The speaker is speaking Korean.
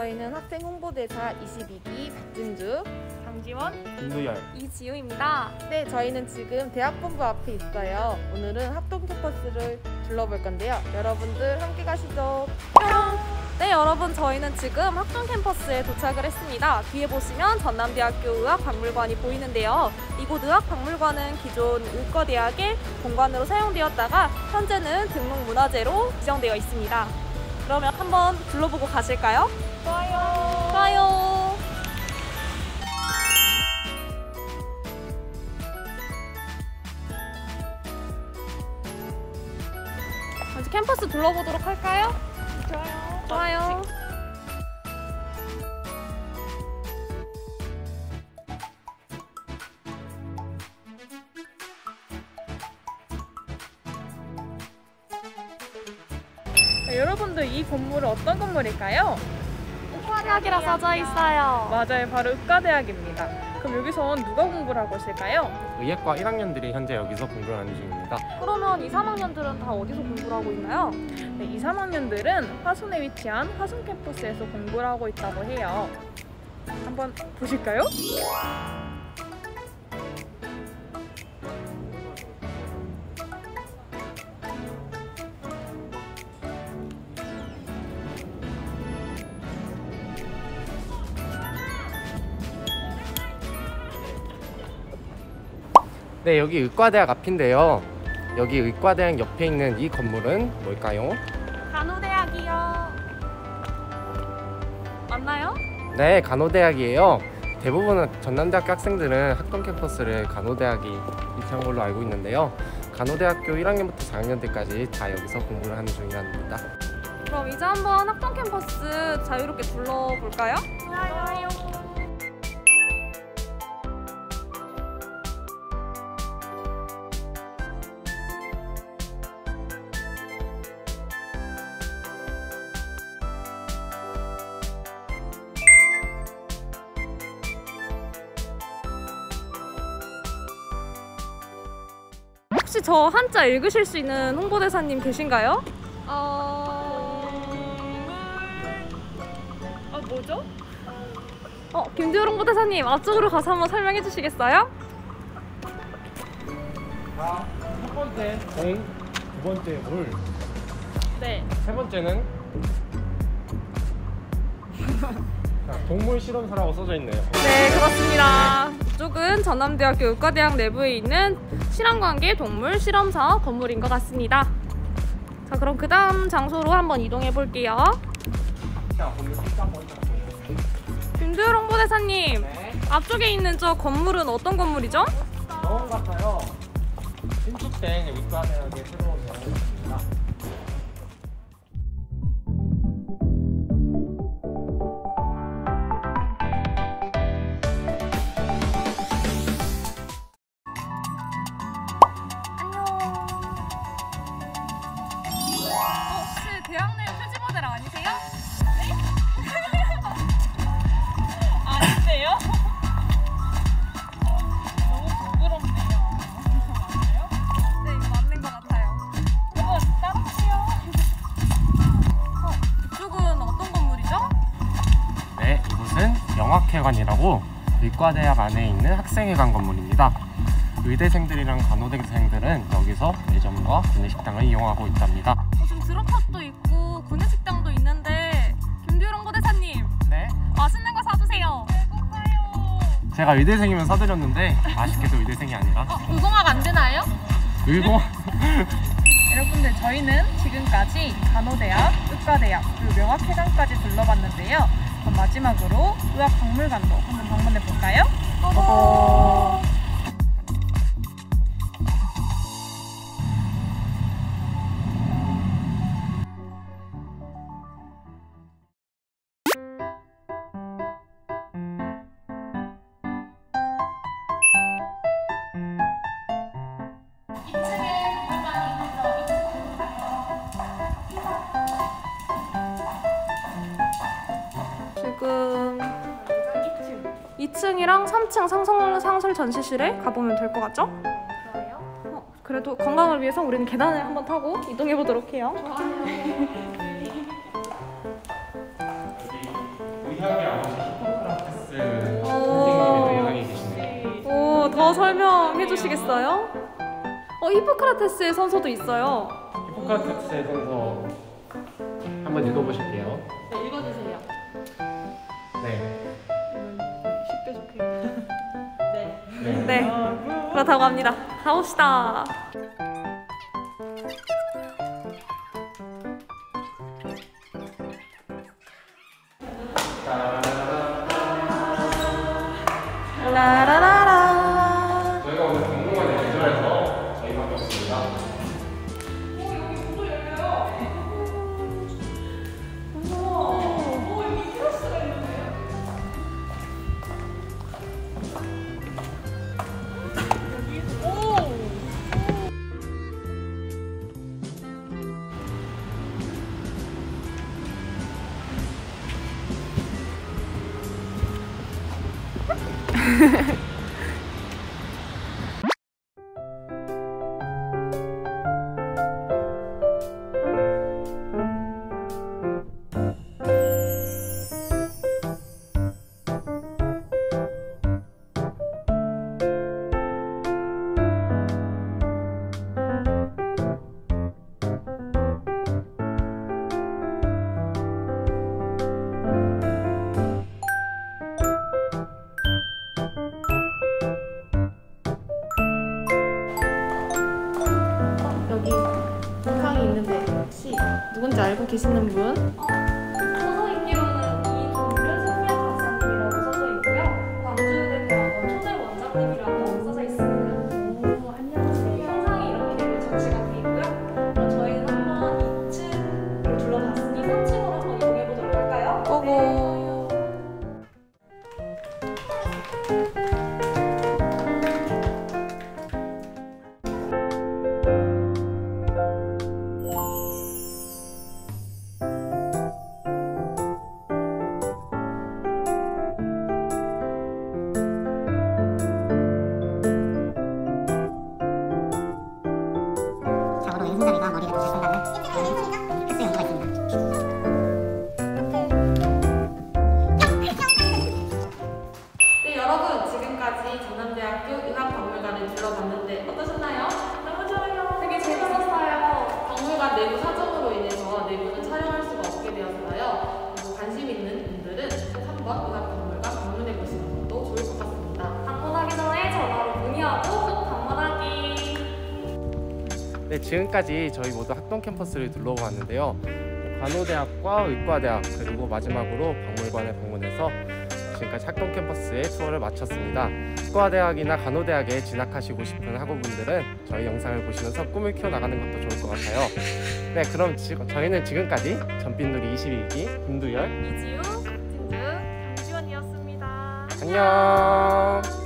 저희는 학생 홍보대사 22기 박진주, 강지원, 김두열, 이지우입니다. 네, 저희는 지금 대학본부 앞에 있어요. 오늘은 학동 캠퍼스를 둘러볼 건데요. 여러분들 함께 가시죠. 네, 여러분, 저희는 지금 학동 캠퍼스에 도착을 했습니다. 뒤에 보시면 전남대학교 의학박물관이 보이는데요. 이곳 의학박물관은 기존 의과대학의 본관으로 사용되었다가 현재는 등록문화재로 지정되어 있습니다. 그러면 한번 둘러보고 가실까요? 좋아요. 좋아요. 이제 캠퍼스 둘러보도록 할까요? 좋아요. 좋아요. 여러분들, 이 건물은 어떤 건물일까요? 의과대학이라 써져 있어요. 맞아요, 바로 의과대학입니다. 그럼 여기선 누가 공부를 하고 있을까요? 의학과 1학년들이 현재 여기서 공부를 하는 중입니다. 그러면 2, 3학년들은 다 어디서 공부를 하고 있나요? 네, 2, 3학년들은 화순에 위치한 화순 캠퍼스에서 공부를 하고 있다고 해요. 한번 보실까요? 네, 여기 의과대학 앞인데요. 여기 의과대학 옆에 있는 이 건물은 뭘까요? 간호대학이요. 맞나요? 네, 간호대학이에요. 대부분은 전남대학교 학생들은 학동 캠퍼스를 간호대학이 위치한 걸로 알고 있는데요. 간호대학교 1학년부터 4학년들까지 다 여기서 공부를 하는 중이랍니다. 그럼 이제 한번 학동 캠퍼스 자유롭게 둘러볼까요? 좋아요. 혹시 저 한자 읽으실 수 있는 홍보대사님 계신가요? 뭐죠? 김두열 홍보대사님, 앞쪽으로 가서 한번 설명해 주시겠어요? 자, 첫 번째 공, 두 번째 물, 네. 세 번째는 자, 동물 실험사라고 써져 있네요. 네, 그렇습니다. 이쪽은 전남대학교 의과대학 내부에 있는 실험관계 동물 실험사 건물인 것 같습니다. 자, 그럼 그 다음 장소로 한번 이동해 볼게요. 자, 건물 진짜 한번 김두열 홍보대사님, 네. 앞쪽에 있는 저 건물은 어떤 건물이죠? 병원 같아요. 신축된 의과대학의 새로운 병원입니다. 혹시 대학 내 표지 모델 아니세요? 아닌데요? 너무 부끄럽네요. 맞나요? 네, 맞는 것 같아요. 한번 따라주세요. 이쪽은 어떤 건물이죠? 네, 이곳은 영학회관이라고 의과대학 안에 있는 학생회관 건물입니다. 의대생들이랑 간호대생들은 여기서 매점과 구내식당을 이용하고 있답니다. 지금 드롭합도 있고 구내식당도 있는데 김두열 홍보대사님, 네, 맛있는 거 사주세요. 배고파요. 제가 의대생이면 사드렸는데 아쉽게도 의대생이 아니라 의공학 안 되나요? 의공. 여러분들, 저희는 지금까지 간호대학, 의과대학, 그리고 명학회관까지 둘러봤는데요. 그럼 마지막으로 의학박물관도 한번 방문해 볼까요? 지금 2층이랑 3층 상설 전시실에 가보면 될 것 같죠? 그래도 건강을 위해서 우리는 계단을 한번 타고 이동해 보도록 해요. 의학의 아버지 히포크라테스 선생님의 내향이 계시네요. 오, 더 설명해 주시겠어요? 히포크라테스의 선서도 있어요. 히포크라테스의 선서 한번 읽어보실게요. 네, 읽어주세요. 네. 쉽게 좋게. 네. 네, 그렇다고 합니다. 가봅시다. 라라라라. 저희가 오늘 박물관에 대전해서 저희밖에 없습니다. 여기 북항이 있는데 혹시 누군지 알고 계시는 분? 써져 있기로는 이종균 성미학 박사님이라고 써져 있고요. 광주대병원 초대 원장님이라고 써져 있습니다. 오, 안녕하세요. 영상이 이렇게 전시가 돼 있고요. 그럼 저희는 한번 2층을 둘러봤으니 3층으로 한번 이동해 보도록 할까요? 고고. 좌우로 왼손잡이가 머리를 잘 쓴다는 횟수 연구가 있습니다. 네, 여러분 지금까지 전남대학교 의학박물관을 둘러봤는데 어떠셨나요? 너무 좋아요. 되게 재밌었어요. 박물관 내부 사정으로 인해서 내부는 촬영할 수가 없게 되었어요. 그리고 관심 있는 분들은 꼭 한번 의학박물관 방문해 보시는 것도 좋을 것 같습니다. 방문하기 전에 전화로 문의하고 꼭 방문하기. 네, 지금까지 저희 모두 학동 캠퍼스를 둘러보았는데요. 간호대학과 의과대학 그리고 마지막으로 박물관에 방문해서 지금까지 학동 캠퍼스의 투어를 마쳤습니다. 의과대학이나 간호대학에 진학하시고 싶은 학우분들은 저희 영상을 보시면서 꿈을 키워나가는 것도 좋을 것 같아요. 네, 그럼 저희는 지금까지 전빛누리 21기 김두열 이지우, 진주, 강지원이었습니다. 안녕.